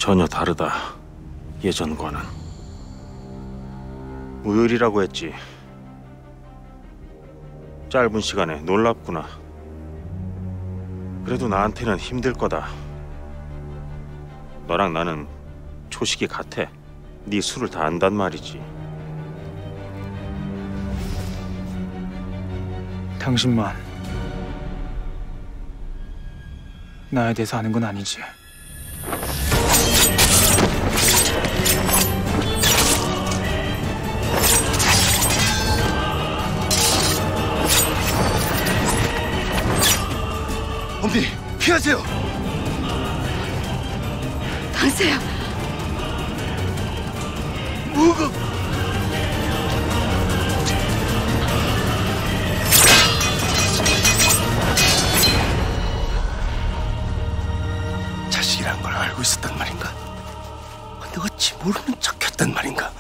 전혀 다르다. 예전과는. 우열이라고 했지. 짧은 시간에 놀랍구나. 그래도 나한테는 힘들 거다. 너랑 나는 초식이 같아. 네 술을 다 안단 말이지. 당신만 나에 대해서 아는 건 아니지. 엄니, 피하세요! 가세요. 뭐가... 자식이란 걸 알고 있었단 말인가? 근데 어찌 모르는 척했단 말인가?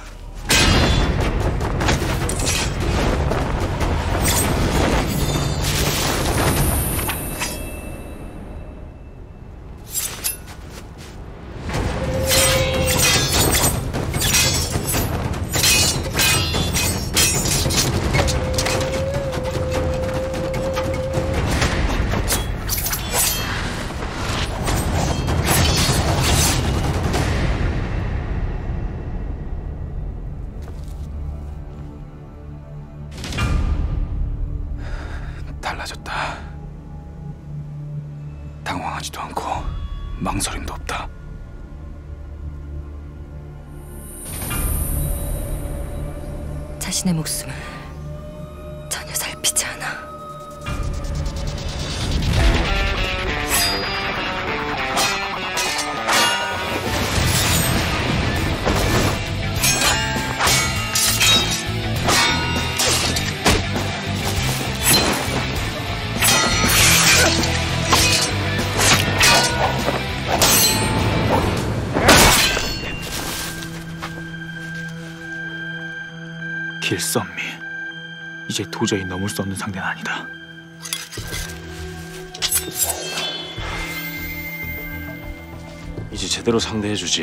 달라졌다. 당황하지도 않고 망설임도 없다. 자신의 목숨을 전혀 살피지 않아. 길선미, 이제 도저히 넘을 수 없는 상대는 아니다. 이제 제대로 상대해주지.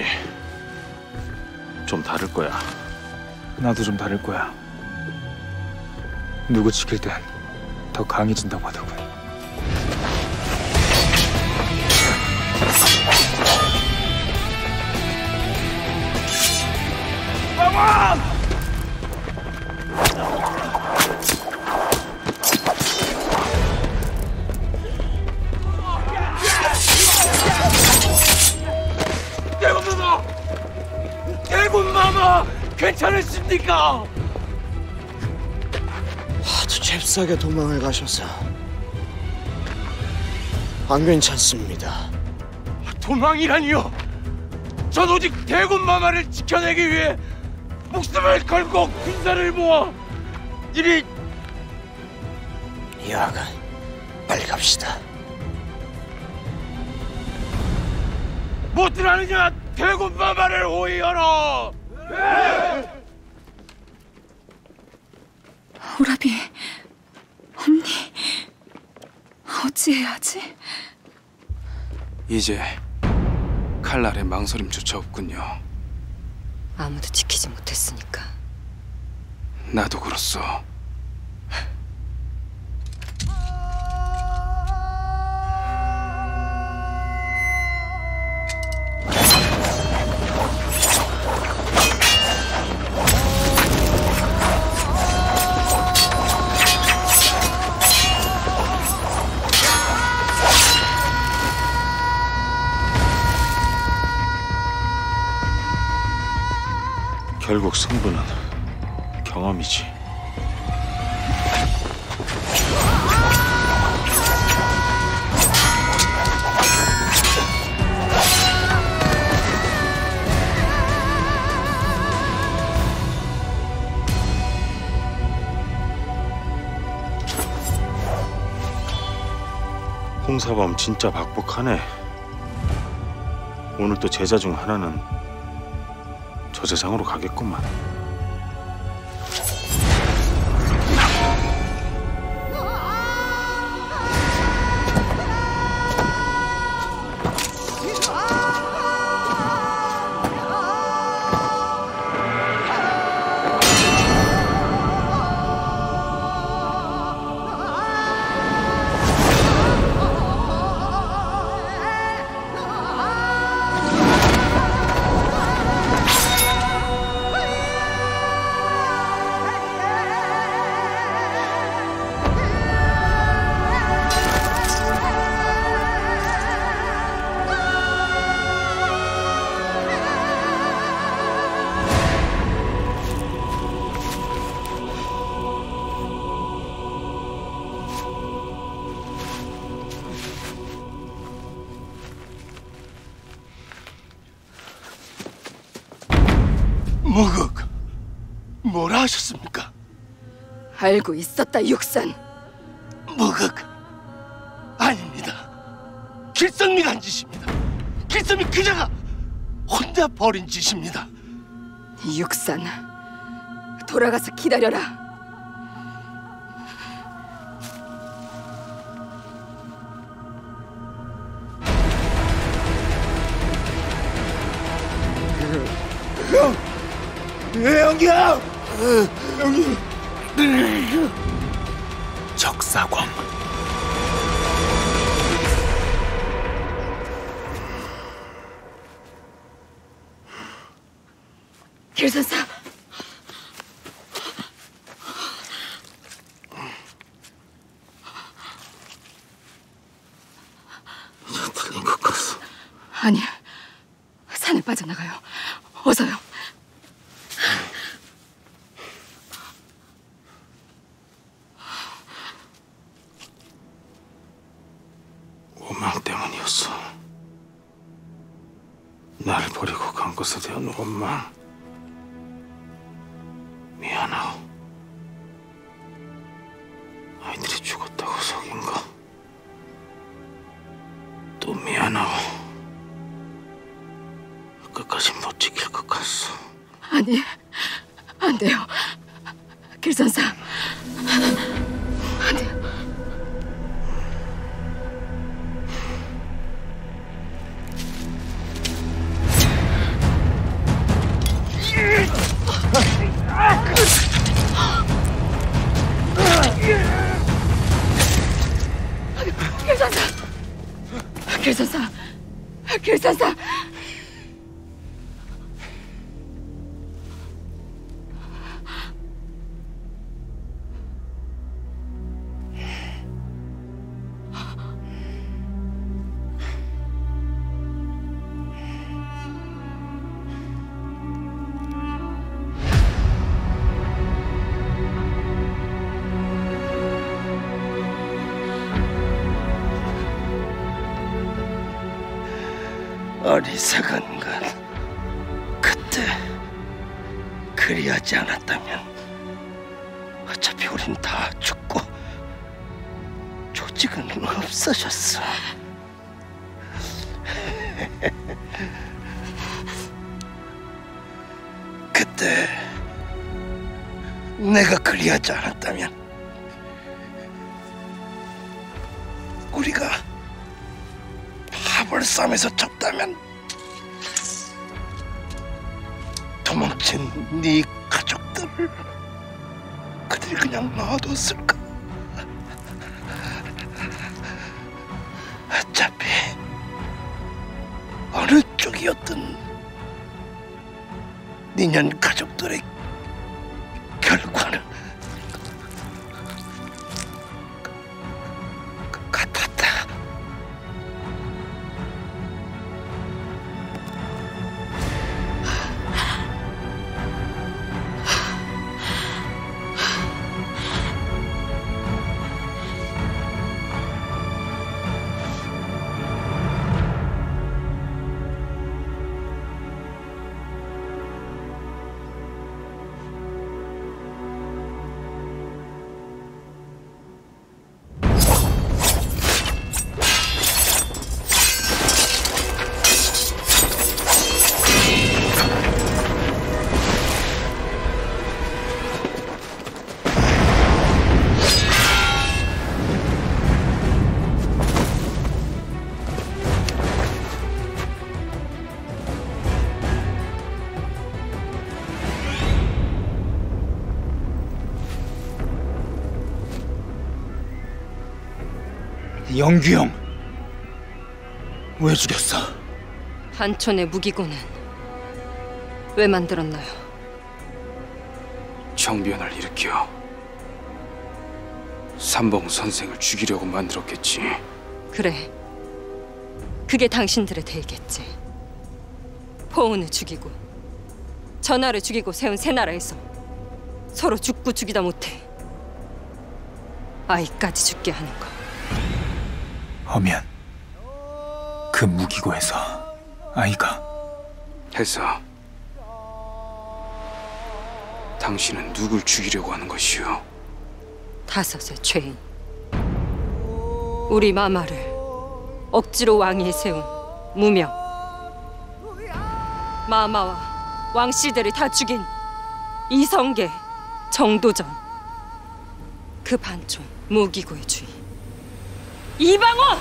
좀 다를 거야. 나도 좀 다를 거야. 누구 지킬 땐 더 강해진다고 하더군. 대군마마! 괜찮으십니까? 아주 잽싸게 도망을 가셔서 안 괜찮습니다. 도망이라니요? 전 오직 대군마마를 지켜내기 위해 목숨을 걸고 군사를 모아 이리... 여하간 빨리 갑시다. 못들 하느냐 대군마마를 호위하라! 네! 오라비, 엄니, 어찌해야지? 이제 칼날에 망설임조차 없군요. 아무도 지키지 못했으니까. 나도 그렇소. 결국 승부는 경험이지. 홍사범 진짜 박복하네. 오늘 또 제자 중 하나는 저 세상으로 가겠구만. 뭐라 하셨습니까? 알고 있었다, 육산. 아닙니다. 길선미가 한 짓입니다. 길선미 그자가 혼자 벌인 짓입니다. 육산, 돌아가서 기다려라. 적사광. 길선사, 틀린 것 같소. 아니, 산에 빠져나가요. 어서요. 원망 때문이었어. 나를 버리고 간 것에 대한 원망. 미안하오. 아이들이 죽었다고 속인 거. 또 미안하오. 끝까지 못 지킬 것 같소. 아니, 안 돼요. 길선사, 안 돼요. 길선사. 어리석은 건 그때 그리하지 않았다면 어차피 우린 다 죽고 조직은 없어졌어. 그때 내가 그리하지 않았다면 우리가 밥을 싸면서 쳤다면 도망친 네 가족들을 그들이 그냥 놔뒀을까? 어차피 어느 쪽이었든 니년 가족들의 결과는 같았다. 영규 형, 왜 죽였어? 한촌의 무기고는 왜 만들었나요? 정변을 일으켜 삼봉 선생을 죽이려고 만들었겠지. 그래, 그게 당신들의 대의겠지. 포은을 죽이고 전하를 죽이고 세운 새 나라에서 서로 죽고 죽이다 못해 아이까지 죽게 하는 거. 하면 그 무기고에서 아이가 해서 당신은 누굴 죽이려고 하는 것이오? 다섯의 죄인. 우리 마마를 억지로 왕위에 세운 무명. 마마와 왕씨들을 다 죽인 이성계, 정도전. 그 반종 무기고의 주인 이방원!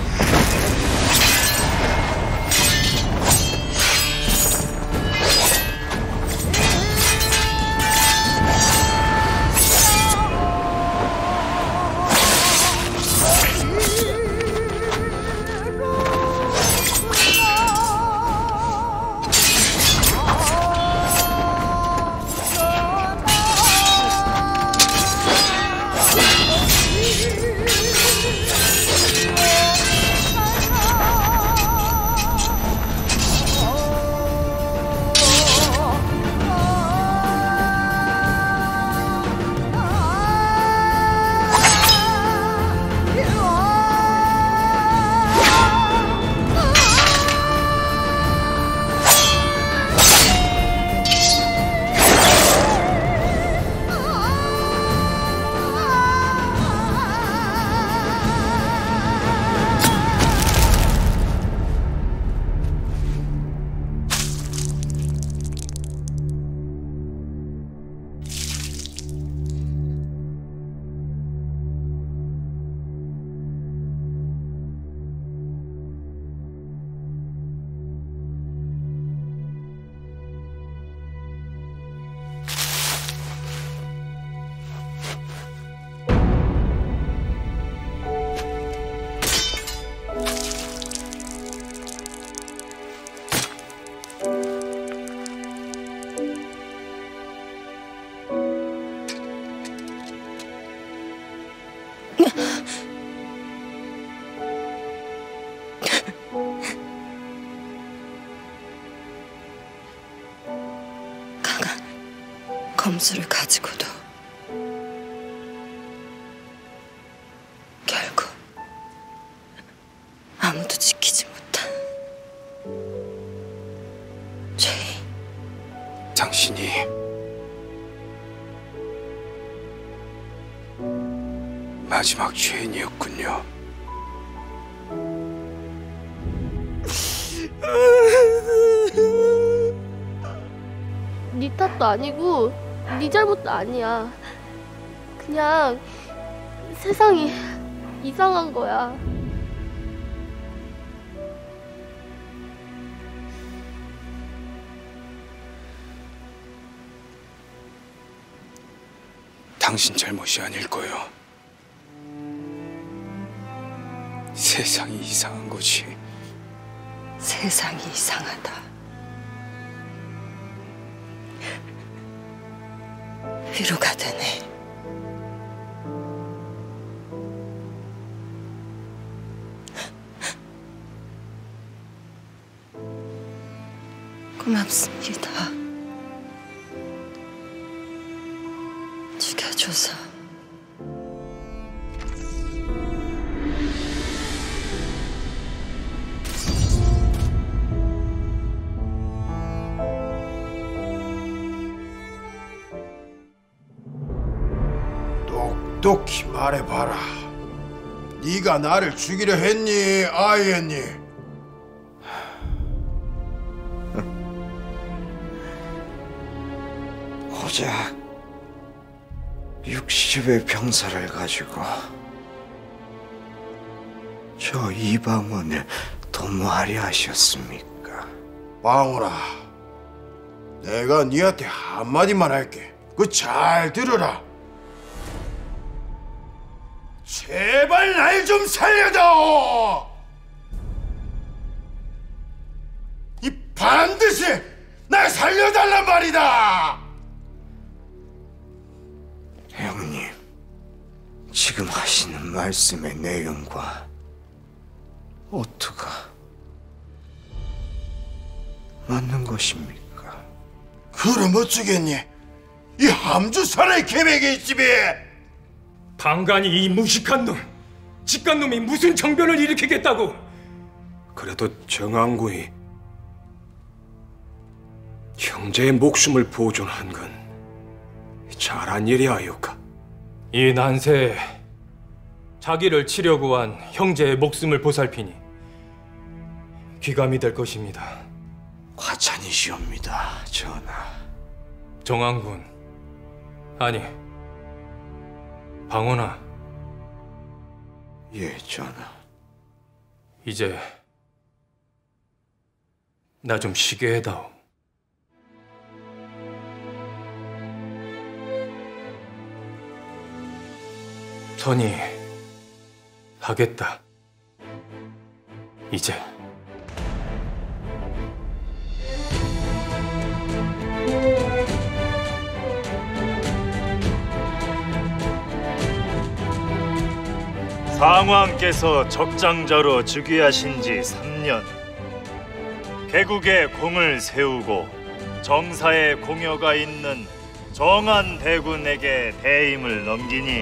강한 검수를 가지고도 결국 아무도 지키지 못한 죄인. 당신이 마지막 죄인이었군요. 네 탓도 아니고 네 잘못도 아니야. 그냥 세상이 이상한 거야. 당신 잘못이 아닐 거요. 세상이 이상한 거지. 세상이 이상하다. 위로가 되네. 고맙습니다. 죽여줘서. 똑똑히 말해봐라. 네가 나를 죽이려 했니? 아이했니? 고작 60의 병사를 가지고 저 이방원을 도모하려 하셨습니까? 방울아, 내가 네한테 한마디만 할게. 그 잘 들어라. 제발 날 좀 살려줘! 이 반드시 날 살려달란 말이다! 형님, 지금 하시는 말씀의 내용과 어투가 맞는 것입니까? 그럼 어쩌겠니? 이 함주사나이 계백의 집에! 방간이 이 무식한 놈, 직간놈이 무슨 정변을 일으키겠다고? 그래도 정한군이 형제의 목숨을 보존한 건 잘한 일이 아유까? 이 난세에 자기를 치려 구한 형제의 목숨을 보살피니 귀감이 될 것입니다. 과찬이시옵니다, 전하. 정한군, 아니 방원아, 예, 전하. 이제 나 좀 쉬게 해다오. 선이 하겠다. 이제. 상왕께서 적장자로 즉위하신 지 3년, 개국의 공을 세우고 정사의 공여가 있는 정한 대군에게 대임을 넘기니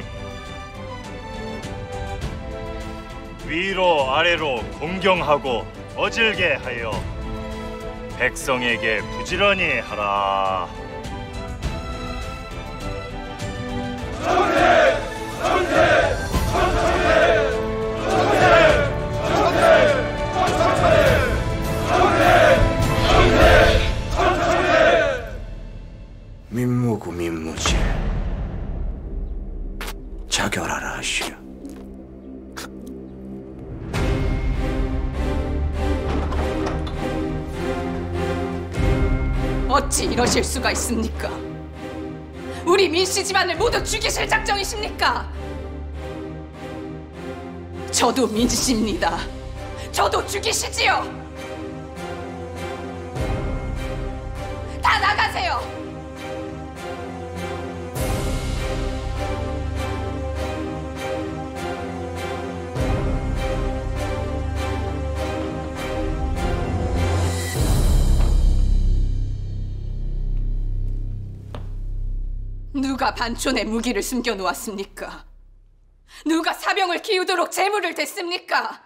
위로 아래로 공경하고 어질게 하여 백성에게 부지런히 하라. 민무구 민무지 자결하라 하시오. 어찌 이러실 수가 있습니까? 우리 민씨 집안을 모두 죽이실 작정이십니까? 저도 민씨입니다. 저도 죽이시지요. 다 나가세요. 누가 반촌에 무기를 숨겨놓았습니까? 누가 사병을 키우도록 재물을 댔습니까?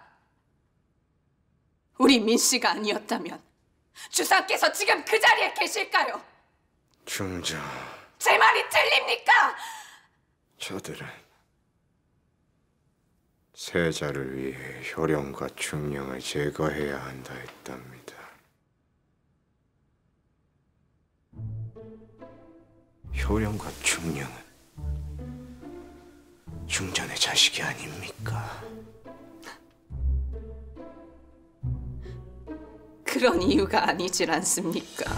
우리 민씨가 아니었다면 주상께서 지금 그 자리에 계실까요? 중정, 제 말이 틀립니까? 저들은 세자를 위해 효령과 중령을 제거해야 한다 했답니다. 효령과 중령은 중전의 자식이 아닙니까? 그런 이유가 아니질 않습니까?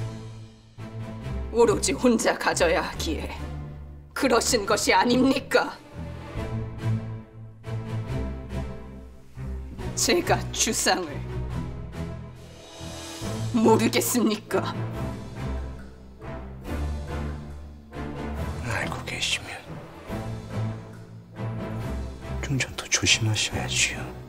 오로지 혼자 가져야 하기에 그러신 것이 아닙니까? 제가 주상을 모르겠습니까? 알고 계시면 중전도 조심하셔야지요.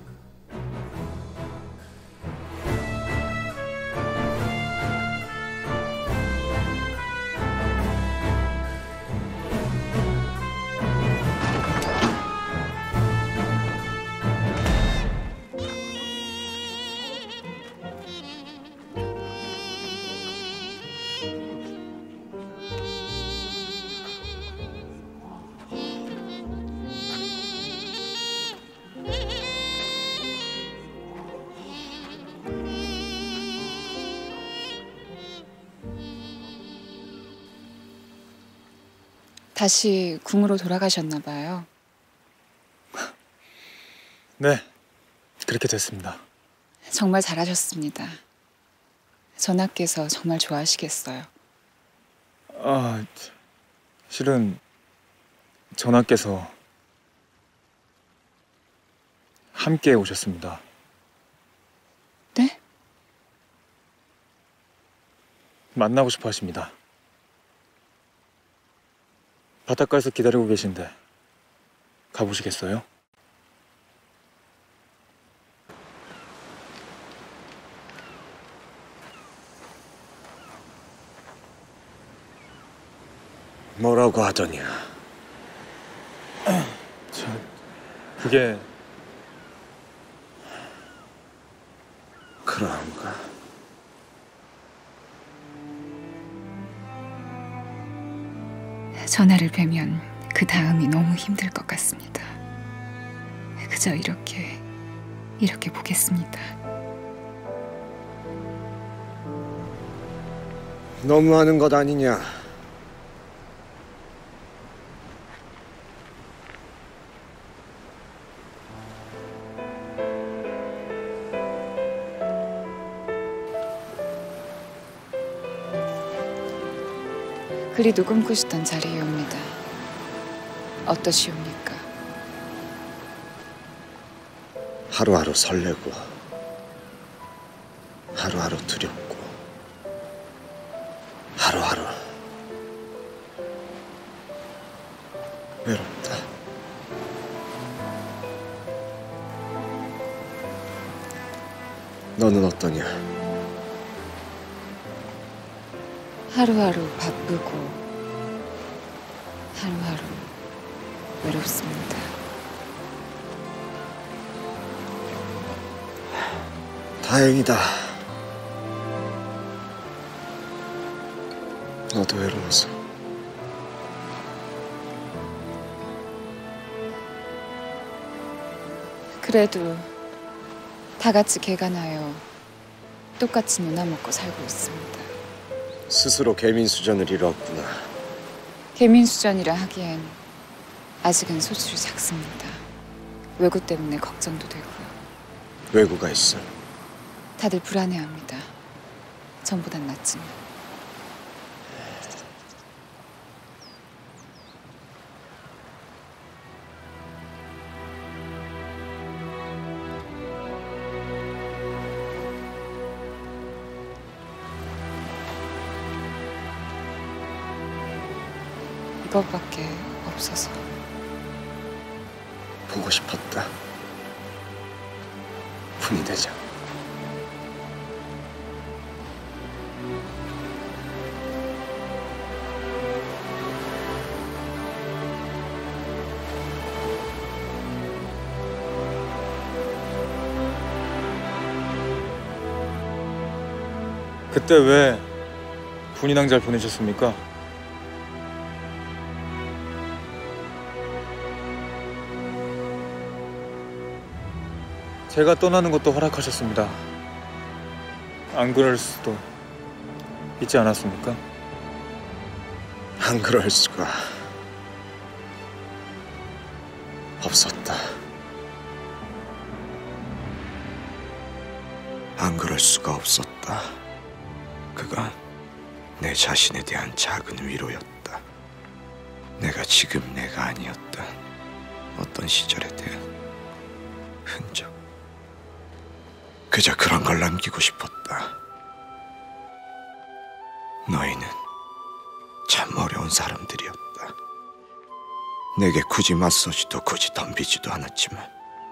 다시 궁으로 돌아가셨나 봐요. 네, 그렇게 됐습니다. 정말 잘하셨습니다. 전하께서 정말 좋아하시겠어요. 실은 전하께서 함께 오셨습니다. 네? 만나고 싶어 하십니다. 바닷가에서 기다리고 계신데 가보시겠어요? 뭐라고 하더냐? 그게 그런가? 전하를 뵈면 그 다음이 너무 힘들 것 같습니다. 그저 이렇게 보겠습니다. 너무하는 것 아니냐? 그리도 꿈꾸시던 자리이옵니다. 어떠시옵니까? 하루하루 설레고 하루하루 두렵고 하루하루 외롭다. 너는 어떠냐? 하루하루 바쁘고 하루하루 외롭습니다. 다행이다. 너도 외로워서. 그래도 다 같이 개간하여 똑같이 누나 먹고 살고 있습니다. 스스로 개민수전을 이뤘구나. 개민수전이라 하기엔 아직은 소출이 작습니다. 외구 때문에 걱정도 되고요. 외구가 있어? 다들 불안해합니다. 전보단 낫지만. 이것밖에 없어서. 보고 싶었다. 분이대장. 그때 왜 분인왕자를 보내셨습니까? 제가 떠나는 것도 허락하셨습니다. 안 그럴 수도 있지 않았습니까? 안 그럴 수가 없었다. 안 그럴 수가 없었다. 그건 내 자신에 대한 작은 위로였다. 내가 지금 내가 아니었던 어떤 시절에 대한 흔적. 그저 그런 걸 남기고 싶었다. 너희는 참 어려운 사람들이었다. 내게 굳이 맞서지도 굳이 덤비지도 않았지만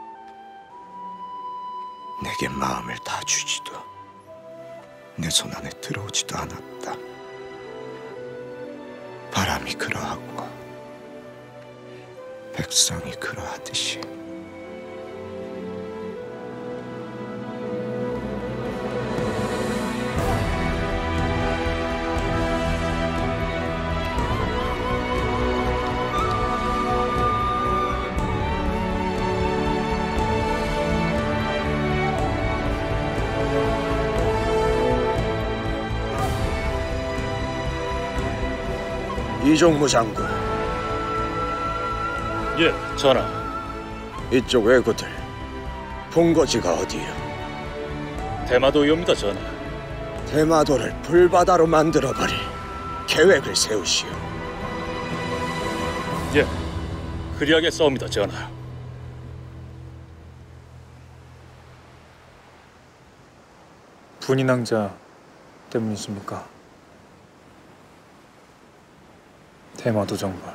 내게 마음을 다 주지도 내 손 안에 들어오지도 않았다. 바람이 그러하고 백성이 그러하듯이. 이종무 장군. 예, 전하. 이쪽 왜구들 본거지가 어디요? 대마도이옵니다, 전하. 대마도를 불바다로 만들어버릴 계획을 세우시오. 예, 그리하겠사옵니다, 전하. 분인왕자 때문이십니까? 대마도 정말.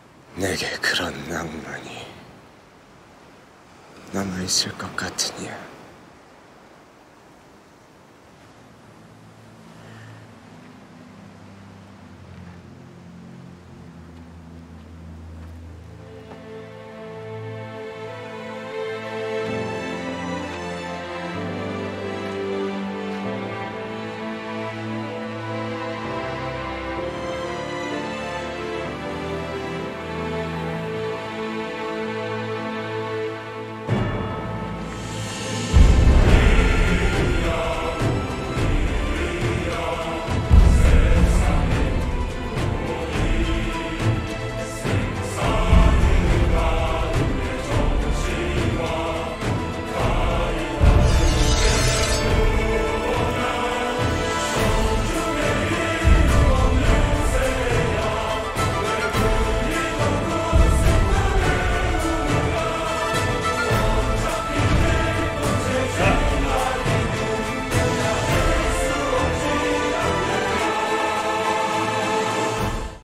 내게 그런 낭만이 남아있을 것 같으냐?